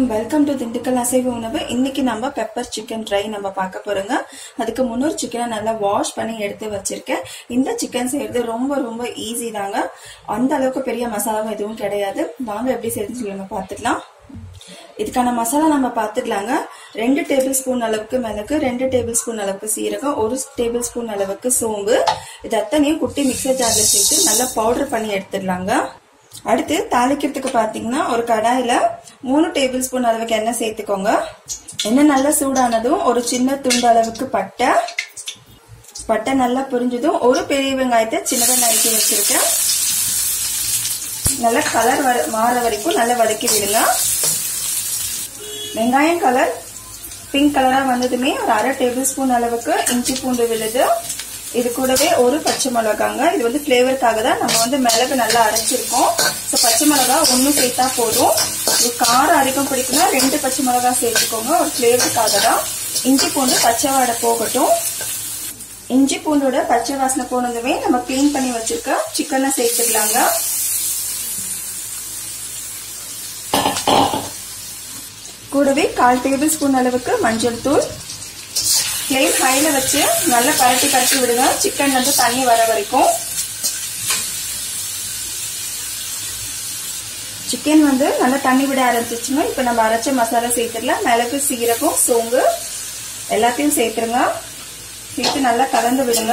Welcome to Dindigul அசைவ உணவு. இன்னைக்கு நம்ம பெப்பர் சிக்கன் ட்ரை நம்ம பார்க்க போறோங்க. அதுக்கு முன்னூறு சிக்கனை நல்லா வாஷ் பண்ணி எடுத்து வச்சிருக்கேன். இந்த சிக்கன் செய்யறது ரொம்ப ரொம்ப ஈஸி தாங்க. அந்த அளவுக்கு பெரிய மசாலாவும் எதுவும் கிடையாது. வாங்க எப்படி செய்யறதுன்னு சொல்லி நம்ம பார்த்துக்கலாம். இதுக்கான மசாலா நம்ம பார்த்துக்கலாங்க. 2 டேபிள் ஸ்பூன் அளவுக்கு மிளகு, 2 டேபிள் ஸ்பூன் அளவுக்கு சீரகம், 1 டேபிள் ஸ்பூன் அளவுக்கு சோம்பு, இது அத்தனையும் குட்டி மிக்சர் ஜார்ல சேர்த்து நல்லா பவுடர் பண்ணி எடுத்துடலாங்க. அடுத்து தாளிக்கிறதுக்கு பாத்தீங்கன்னா ஒரு கடாயில 3 டேபிள் ஸ்பூன் அளவுக்கு எண்ணெய் சேர்த்துக்கோங்க. எண்ணெய் நல்லா சூடானதும் ஒரு சின்ன துண்டு அளவுக்கு பட்டை நல்லா புரிஞ்சதும் ஒரு பெரிய வெங்காயத்தை சின்னதா நறுக்கி வச்சிருக்கேன். நல்லா கலர் மாற வரைக்கும் நல்லா வதக்கி விடுங்க. வெங்காயம் கலர் பிங்க் கலரா வந்ததுமே ஒரு 1/2 டேபிள் ஸ்பூன் அளவுக்கு இஞ்சி பூண்டு விழுது, இது கூடவே ஒரு பச்சை மிளகாங்க. இது வந்து பிளேவருக்காக தான் நம்ம மிளகு நல்லா அரைச்சிருக்கோம். ஸோ பச்சை மிளகா 1 சேர்த்தா போதும். இது காரம் அதிகம் பிடிக்குன்னா 2 பச்சை மிளகா சேர்த்துக்கோங்க, ஒரு பிளேவருக்காக தான். இஞ்சி பூண்டு பச்சை வாடை போகட்டும். இஞ்சி பூண்டோட பச்சை வாசனை போனதுமே நம்ம கிளீன் பண்ணி வச்சிருக்க சிக்கனை சேர்த்துக்கலாங்க. கூடவே 1/4 டேபிள் ஸ்பூன் அளவுக்கு மஞ்சள் தூள். ஃப்ளேம் ஹைல வச்சு நல்லா பரட்டி விடுங்க, சிக்கன் வந்து தண்ணி வர வரைக்கும். சிக்கன் வந்து நல்லா தண்ணி விட ஆரம்பிச்சுன்னா இப்ப நம்ம அரைச்ச மசாலா சேர்த்துடலாம். மிளகு, சீரகம், சோம்பு எல்லாத்தையும் சேர்த்துருங்க. சேர்த்து நல்லா கலந்து விடுங்க.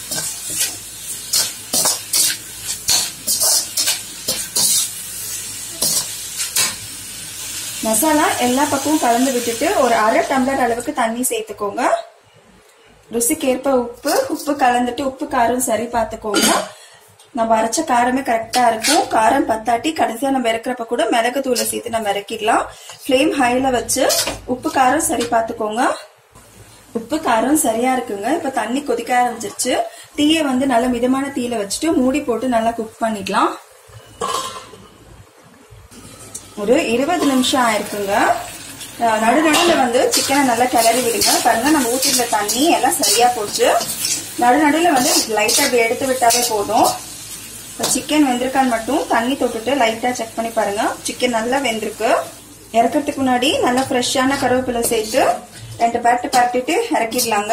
மசாலா எல்லா பக்கமும் கலந்து விட்டுட்டு ஒரு 1/2 டம்ளர் அளவுக்கு தண்ணி சேர்த்துக்கோங்க. ருசிக்கேற்ப உப்பு கலந்துட்டு உப்பு காரம் சரி பார்த்துக்கோங்க. நம்ம அரைச்ச காரமே கரெக்டா இருக்கும். காரம் பத்தாட்டி கடைசியா நம்ம இறக்குறப்ப கூட மிளகு தூளை சேர்த்து நம்ம இறக்கிடலாம். ஃப்ளேம் ஹைல வச்சு உப்பு காரம் சரி பார்த்துக்கோங்க. உப்பு காரம் சரியா இருக்குங்க. இப்ப தண்ணி கொதிக்க ஆரம்பிச்சிருச்சு. தீயை வந்து நல்ல மிதமான தீயில வச்சுட்டு மூடி போட்டு நல்லா குக் பண்ணிடலாம். ஒரு 20 நிமிஷம் ஆயிருக்குங்க. நடுநடுல வந்து சிக்கனை நல்லா கிளறி விடுங்க. பாருங்க, நம்ம ஊற்றிருந்த தண்ணி எல்லாம் சரியா போச்சு. நடுநடுல வந்து லைட்டா அப்படி எடுத்து விட்டாவே போதும். சிக்கன் வெந்திருக்கான்னு மட்டும் தண்ணி தொட்டுட்டு லைட்டா செக் பண்ணி பாருங்க. சிக்கன் நல்லா வெந்திருக்கு. இறக்கிறதுக்கு முன்னாடி நல்லா ஃப்ரெஷ்ஷான கருவேப்பிலை சேர்த்து 2 பரட்டிட்டு இறக்கிடலாங்க.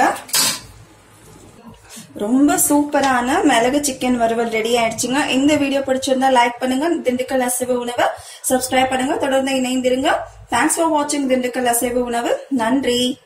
ரொம்ப சூப்பரான மிளகு சிக்கன் வறுவல் ரெடி ஆயிடுச்சுங்க. இந்த வீடியோ பிடிச்சிருந்தா லைக் பண்ணுங்க. திண்டுக்கல் அசைவ உணவை சப்ஸ்கிரைப் பண்ணுங்க. தொடர்ந்து இணைந்திருங்க. தேங்க்ஸ் ஃபார் வாட்சிங் திண்டுக்கல் அசைவ உணவு. நன்றி.